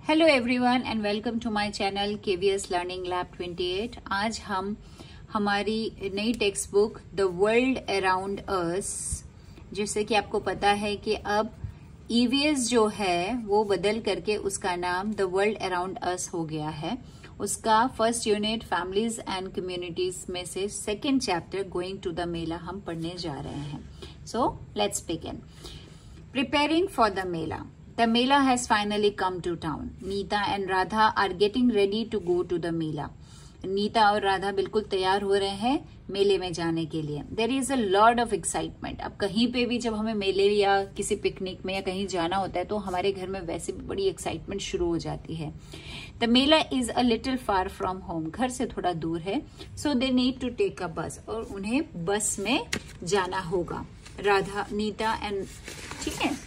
Hello everyone and welcome to my channel KVS learning lab 28। आज हम हमारी नई text book the world around us, जैसे कि आपको पता है कि अब ईवीएस जो है वो बदल करके उसका नाम द वर्ल्ड अराउंड अस हो गया है। उसका first unit families and communities में से second chapter going to the mela हम पढ़ने जा रहे हैं। So let's begin. Preparing for the mela. The Mela has finally come to town. Neeta and Radha are getting ready to go to the Mela. Neeta और राधा बिल्कुल तैयार हो रहे हैं मेले में जाने के लिए। There is a lot of excitement. अब कहीं पे भी जब हमें मेले या किसी पिकनिक में या कहीं जाना होता है तो हमारे घर में वैसे भी बड़ी एक्साइटमेंट शुरू हो जाती है। The Mela is a little far from home. घर से थोड़ा दूर है। So they need to take a bus. और उन्हें बस में जाना होगा। राधा, नीता एंड ठीक है।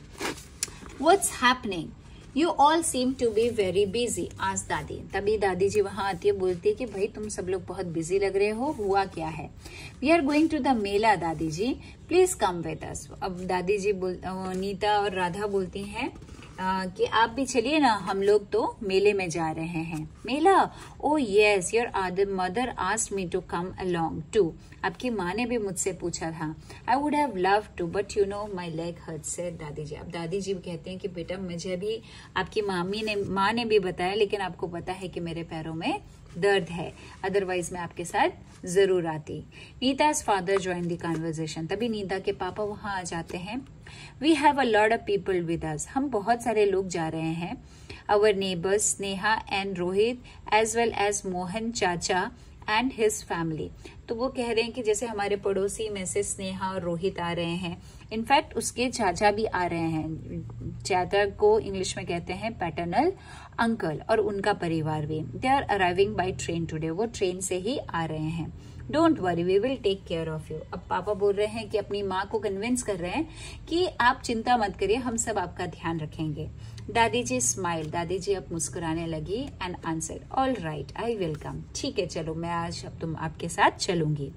What's happening? You all seem to be very busy. asked दादी। तभी दादी जी वहां आती है, बोलती है कि भाई तुम सब लोग बहुत बिजी लग रहे हो, हुआ क्या है? We are going to the मेला दादी जी, प्लीज कम विद अस। अब दादी जी नीता और राधा बोलती हैं कि आप भी चलिए ना, हम लोग तो मेले में जा रहे हैं। Mela? Oh yes, your mother asked me to come along too. आपकी माँ ने भी मुझसे पूछा था। I would have love to but you know my leg hurts, said Dadi ji. अब दादी जी कहते हैं कि बेटा मुझे भी आपकी माँ ने भी बताया, लेकिन आपको पता है कि मेरे पैरों में दर्द है, अदरवाइज मैं आपके साथ जरूर आती। Neeta's father join the conversation. तभी नीता के पापा वहां आ जाते हैं। We have a lot of people with us. हम बहुत सारे लोग जा रहे हैं। Our neighbours Sneha and Rohit as well as Mohan chacha and his family. तो वो कह रहे हैं कि जैसे हमारे पड़ोसी में से स्नेहा और रोहित आ रहे हैं, इनफैक्ट उसके चाचा भी आ रहे हैं। चाचा को इंग्लिश में कहते हैं पैटर्नल अंकल, और उनका परिवार भी। They are arriving by train today. वो ट्रेन से ही आ रहे हैं। Don't worry, we will take care of you. अब पापा बोल रहे हैं कि अपनी माँ को कन्विंस कर रहे हैं कि आप चिंता मत करिए, हम सब आपका ध्यान रखेंगे। दादी जी स्माइल। दादी जी अब मुस्कुराने लगी and answer, all right I will come. ठीक है, चलो मैं आज अब तुम आपके साथ चलूंगी।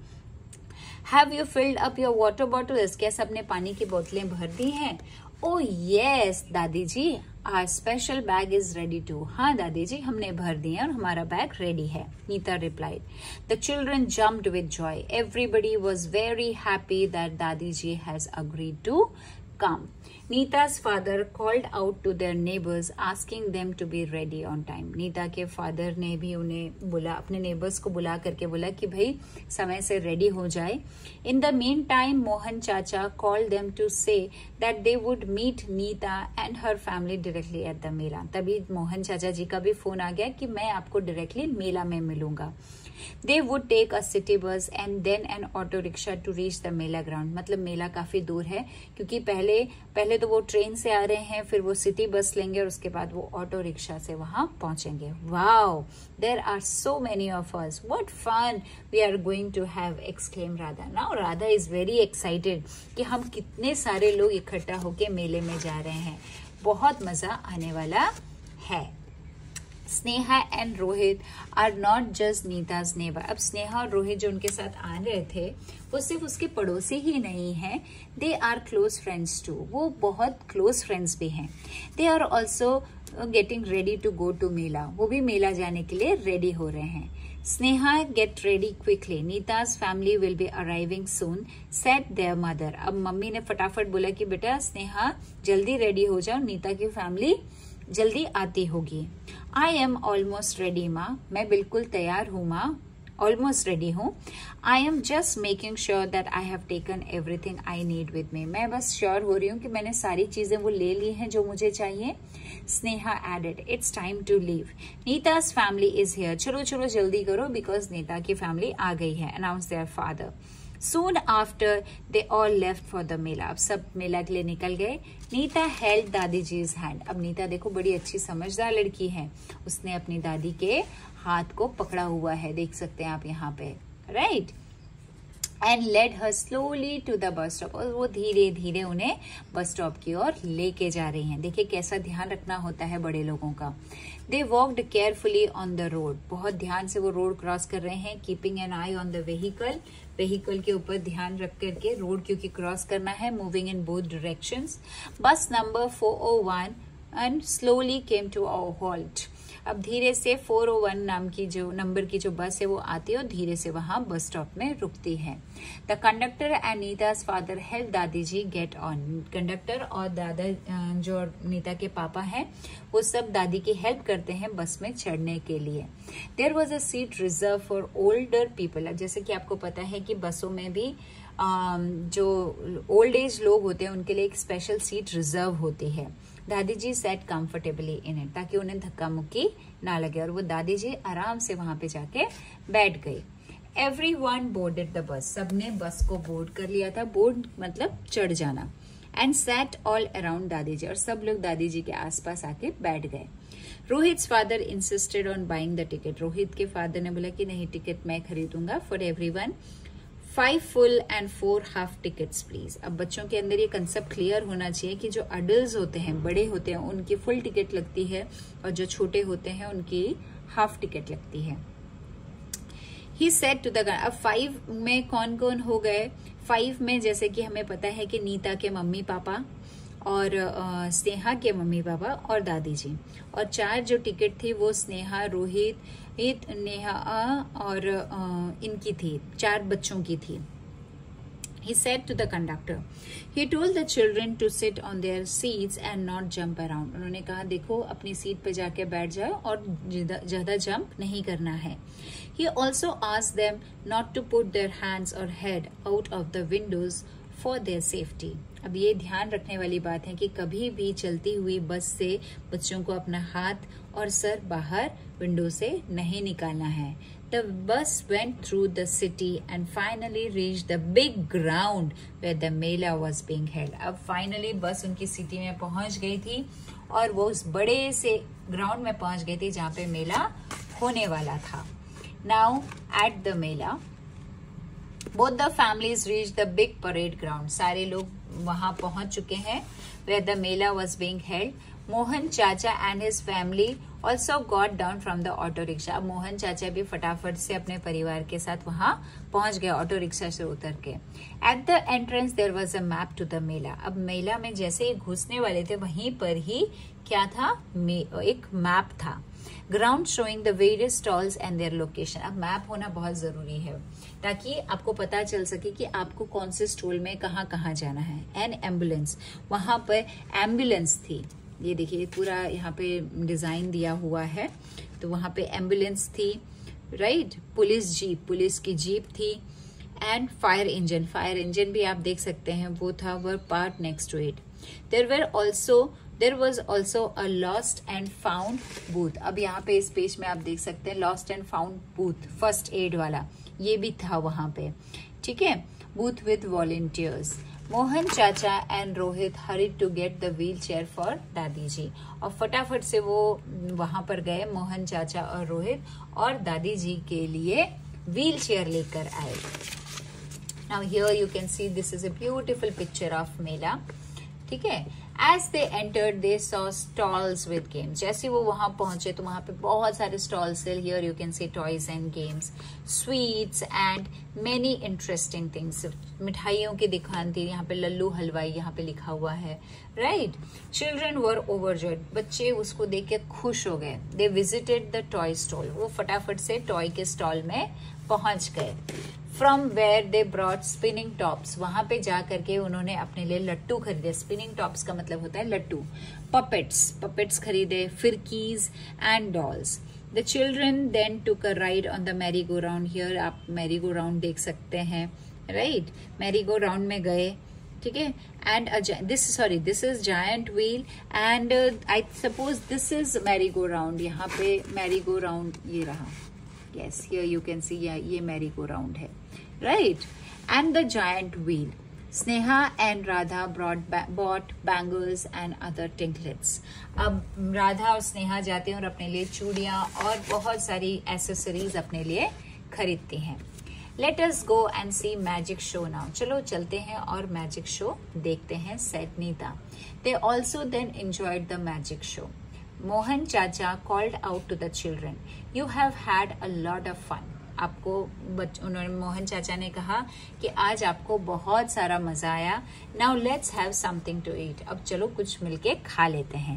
Have you filled up your water bottles? क्या सबने पानी की बोतलें भर दी हैं? Oh yes Dadi ji, our special bag is ready too. हाँ दादी जी, हमने भर दिए और हमारा बैग रेडी है, Neeta replied. The children jumped with joy. Everybody was very happy that Dadi ji has agreed to come. Neeta's father called out to their neighbors asking them to be ready on time. Neeta के father ने भी उन्हें बुला, अपने neighbours को बुला करके बोला कि भाई समय से रेडी हो जाए। In the meantime, मोहन चाचा called them to say that they would meet Neeta and her family directly at the मेला। तभी मोहन चाचा जी का भी फोन आ गया कि मैं आपको डायरेक्टली मेला में मिलूंगा। They would take a city bus and then an auto rickshaw to reach the mela ground. मतलब मेला काफी दूर है, क्योंकि पहले तो वो ट्रेन से आ रहे हैं, फिर वो सिटी बस लेंगे और उसके बाद वो ऑटो रिक्शा से वहां पहुंचेंगे। Wow, there are so many of us, what fun we are going to have, exclaim Radha. Now Radha is very excited कि हम कितने सारे लोग इकट्ठा होके मेले में जा रहे हैं, बहुत मजा आने वाला है। Sneha and Rohit are not just Neeta's neighbour. अब स्नेहा और रोहित जो उनके साथ आ रहे थे वो सिर्फ उसके पड़ोसी ही नहीं हैं, they are close friends too. वो बहुत क्लोज फ्रेंड्स भी हैं। They are also getting ready to go to mela. वो भी मेला जाने के लिए रेडी हो रहे हैं। Sneha get ready quickly, Neeta's family will be arriving soon, said their mother. अब मम्मी ने फटाफट बोला कि बेटा स्नेहा जल्दी रेडी हो जाओ, नीता की फैमिली जल्दी आती होगी। आई एम ऑलमोस्ट रेडी माँ। मैं बिल्कुल तैयार हूँ माँ, ऑलमोस्ट रेडी हूँ। I am just making sure that I have taken everything I need with me. मैं बस श्योर हो रही हूँ कि मैंने सारी चीजें वो ले ली हैं जो मुझे चाहिए। Sneha added, it's time to leave. Neeta's family is here. चलो चलो जल्दी करो, बिकॉज नीता की फैमिली आ गई है, announce their father. Soon after, they all left for the mela. अब सब मेला के लिए निकल गए। नीता held दादी जी's hand। अब नीता देखो बड़ी अच्छी समझदार लड़की है, उसने अपनी दादी के हाथ को पकड़ा हुआ है, देख सकते हैं आप यहाँ पे, right. And led her slowly to the bus stop. और वो धीरे धीरे उन्हें बस स्टॉप की ओर लेके जा रही हैं। देखिए कैसा ध्यान रखना होता है बड़े लोगों का। They walked carefully on the road. बहुत ध्यान से वो रोड क्रॉस कर रहे हैं, keeping an eye on the vehicle. Vehicle के ऊपर ध्यान रख करके रोड क्योंकि क्रॉस करना है, moving in both directions. Bus number 401 and slowly came to a halt. अब धीरे से 401 नाम की जो नंबर की जो बस है वो आती है और धीरे से वहां बस स्टॉप में रुकती है. The conductor and Neeta's father help Dadi ji get on. Conductor और दादा जो नीता के पापा हैं वो सब दादी की हेल्प करते हैं बस में चढ़ने के लिए. There was a seat reserve for older people. अब जैसे कि आपको पता है कि बसों में भी जो ओल्ड एज लोग होते हैं उनके लिए एक स्पेशल सीट रिजर्व होती है. Dadi ji sat comfortably in it, ताकि उन्हें धक्का मुक्की ना लगे, और वो दादी जी आराम से वहां पे जाके बैठ गई. Everyone boarded the bus. सबने बस को बोर्ड कर लिया था. बोर्ड मतलब चढ़ जाना. एंड सेट ऑल अराउंड दादी जी, और सब लोग दादी जी के आसपास आके बैठ गए. Rohit's father insisted on buying the ticket. Rohit के फादर ने बोला कि नहीं, टिकट मैं खरीदूंगा for everyone. 5 full and 4 half tickets please. अब बच्चों के अंदर ये कंसेप्ट क्लियर होना चाहिए कि जो अडल्ट होते हैं, बड़े होते हैं, उनकी फुल टिकट लगती है और जो छोटे होते हैं उनकी हाफ टिकट लगती है. He said to the. अब 5 में कौन कौन हो गए? 5 में जैसे कि हमें पता है कि नीता के मम्मी पापा और स्नेहा के मम्मी पापा और दादी जी, और 4 जो टिकट थी वो स्नेहा, रोहित, नेहा और इनकी थी, 4 बच्चों की थी. He said to the conductor, he told the children to sit on their seats and not jump around. उन्होंने कहा देखो अपनी सीट पे जाके बैठ जाओ और ज्यादा जंप नहीं करना है. He also asked them not to put their hands or head out of the windows for their safety. अब ये ध्यान रखने वाली बात है कि कभी भी चलती हुई बस से बच्चों को अपना हाथ और सर बाहर विंडो से नहीं निकालना है. The bus went through the city and finally reached the big ground where the mela was being held. अब finally बस उनकी सिटी में पहुंच गई थी और वो उस बड़े से ग्राउंड में पहुंच गई थी जहाँ पे मेला होने वाला था. Now at the mela, both the families reached the big parade ground. सारे लोग वहां पहुंच चुके हैं where the mela was being held. Mohan चाचा and his family also got down from the auto rickshaw. अब मोहन चाचा भी फटाफट से अपने परिवार के साथ वहां पहुंच गए ऑटो रिक्शा से उतर के. At the entrance there was a map to the mela. अब मेला में जैसे ही घुसने वाले थे वहीं पर ही क्या था? एक मैप था. Ground showing the various stalls and their location. अब मैप होना बहुत जरूरी है ताकि आपको पता चल सके कि आपको कौन से स्टॉल में कहाँ कहाँ जाना है. एंड एम्बुलेंस, वहां पर एम्बुलेंस थी. ये देखिए पूरा यहाँ पे डिजाइन दिया हुआ है. तो वहां पे एम्बुलेंस थी, राइट. पुलिस जीप, पुलिस की जीप थी. And fire engine, fire engine भी आप देख सकते हैं वो था, were part next to it. There was also a lost and found booth. अब यहाँ पे इस पेज में आप देख सकते हैं lost and found booth, first aid वाला, ये भी था वहां पे. ठीक है. Booth with volunteers. Mohan chacha and Rohit hurried to get the wheel chair for Dadi ji. और फटाफट से वो वहां पर गए, मोहन चाचा और रोहित, और दादी जी के लिए व्हील चेयर लेकर आए. Now here you can see this is a beautiful picture of mela. ठीक है. As they entered, they saw stalls with games. जैसे वो वहां पहुंचे तो वहां पे बहुत सारे stalls थे. Here you can see toys and games, sweets and many interesting things. मिठाइयों की दुकान थी. यहाँ पे लल्लू हलवाई यहाँ पे लिखा हुआ है, right? Children were overjoyed. बच्चे उसको देख के खुश हो गए. They visited the toy stall. वो फटाफट से टॉय के स्टॉल में पहुंच गए. From where they brought spinning tops. वहां पे जा करके उन्होंने अपने लिए लट्टू खरीदे. स्पिनिंग टॉप्स का मतलब होता है लट्टू. पपेट्स खरीदे. फिरकीज and dolls. The children then took a ride on the merry-go-round. Here आप merry-go-round देख सकते हैं, right? merry-go-round में गए. ठीक है. And this is giant wheel and I suppose this is merry-go-round. यहाँ पे merry-go-round ये रहा. Yes, here you can see ये merry-go-round है, right? And the giant wheel. Sneha and Radha bought bangles and other tinklets. अब राधा और स्नेहा जाते हैं और अपने लिए चूड़ियां और बहुत सारी एसेसरीज अपने लिए खरीदती हैं. Let us go and see magic show now. चलो चलते हैं और मैजिक शो देखते हैं, said Neeta. They also then enjoyed the magic show. Mohan चाचा called out to the children, you have had a lot of fun. आपको उन्होंने मोहन चाचा ने कहा कि आज आपको बहुत सारा मजा आया. Now let's have something to eat. अब चलो कुछ मिलके खा लेते हैं.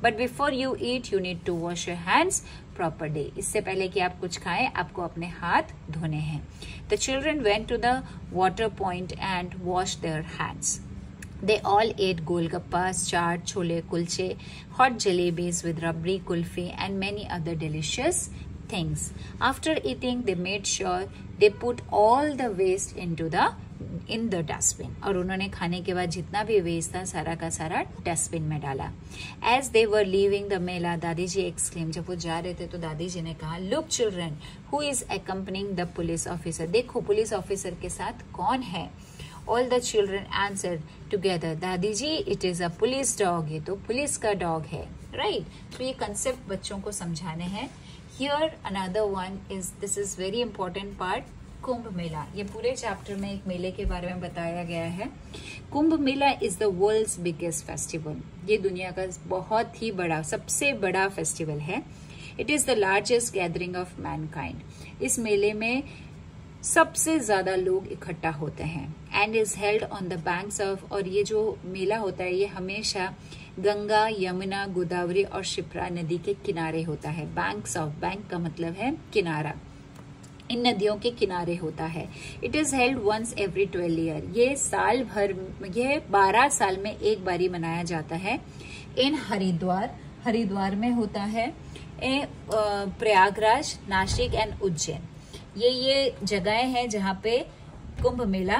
But before you eat you need to wash your hands properly. इससे पहले कि आप कुछ खाएं आपको अपने हाथ धोने हैं। The children went to the water point and wash their hands. They all ate golgappas, chaat, chole kulche, hot jalebis with rabri kulfi and many other delicious things. After eating, they made sure they put all the waste in the dustbin. और उन्होंने खाने के बाद जितना भी waste था सारा का सारा डस्टबिन में डाला। As they were leaving the मेला, दादी जी exclaimed, जब वो जा रहे थे तो दादी जी ने कहा, Look children, who is accompanying the police officer? देखो पुलिस ऑफिसर के साथ कौन है? All the children answered together, दादी जी it is a police dog, ये तो पुलिस का डॉग है, right? तो ये कंसेप्ट बच्चों को समझाने हैं। Here another one is, this is very important part, Kumbh Mela. ये पूरे चैप्टर में एक मेले के बारे में बताया गया है। Kumbh Mela is the world's biggest festival. ये दुनिया का बहुत ही बड़ा, सबसे बड़ा फेस्टिवल है। It is the largest gathering of mankind. इस मेले में सबसे ज्यादा लोग इकट्ठा होते हैं। And is held on the banks of, और ये जो मेला होता है ये हमेशा गंगा, यमुना, गोदावरी और शिप्रा नदी के किनारे होता है। बैंक्स ऑफ, बैंक का मतलब है किनारा, इन नदियों के किनारे होता है। It is held once every 12 year. ये साल भर, ये 12 साल में एक बारी मनाया जाता है। इन हरिद्वार, हरिद्वार में होता है। प्रयागराज, नासिक एंड उज्जैन, ये जगहें हैं जहाँ पे कुंभ मेला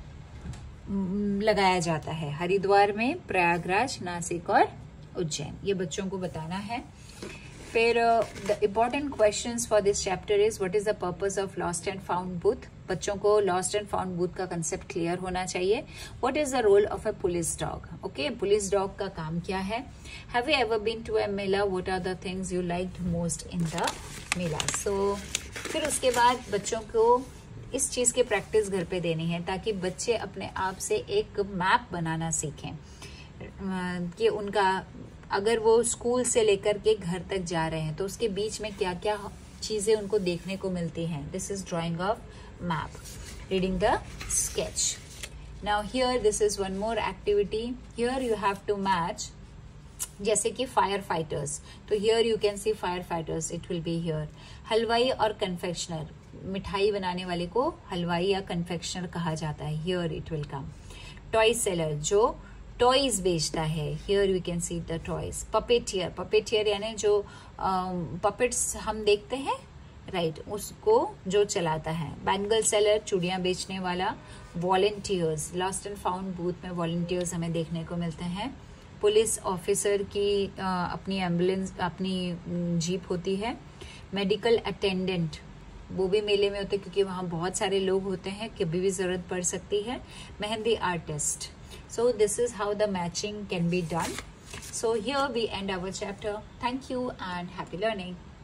लगाया जाता है। हरिद्वार में, प्रयागराज, नासिक और उज्जैन। ये बच्चों को बताना है। फिर the important questions for this chapter is, what is the purpose of lost and found booth? बच्चों को लॉस्ट एंड फाउंड बूथ का कंसेप्ट क्लियर होना चाहिए। What is the role of a police dog? Okay, police dog का काम क्या है? Have you ever been to a mela? What are the things you liked most in the mela? So फिर उसके बाद बच्चों को इस चीज की प्रैक्टिस घर पे देनी है ताकि बच्चे अपने आप से एक मैप बनाना सीखें कि उनका, अगर वो स्कूल से लेकर के घर तक जा रहे हैं तो उसके बीच में क्या क्या चीजें उनको देखने को मिलती हैं। This is drawing of map, reading the sketch. Now here this is one more activity. Here you have to match, जैसे कि फायर फाइटर्स, तो here you can see fire fighters, it will be here. हलवाई और confectioner, मिठाई बनाने वाले को हलवाई या कन्फेक्शनर कहा जाता है। Here it will come. Toy seller, जो टॉयज बेचता है, here you can see the toys. Puppeteer, puppeteer यानी जो पपेट्स हम देखते हैं, राइट, उसको जो चलाता है। बैंगल सेलर, चूड़ियां बेचने वाला। Volunteers, lost and found booth में वॉलंटियर्स हमें देखने को मिलते हैं। पुलिस ऑफिसर की अपनी एम्बुलेंस, अपनी जीप होती है। मेडिकल अटेंडेंट, वो भी मेले में होते हैं क्योंकि वहाँ बहुत सारे लोग होते हैं, कभी भी जरूरत पड़ सकती है। Mehndi artist. So this is how the matching can be done. So here we end our chapter. Thank you and happy learning.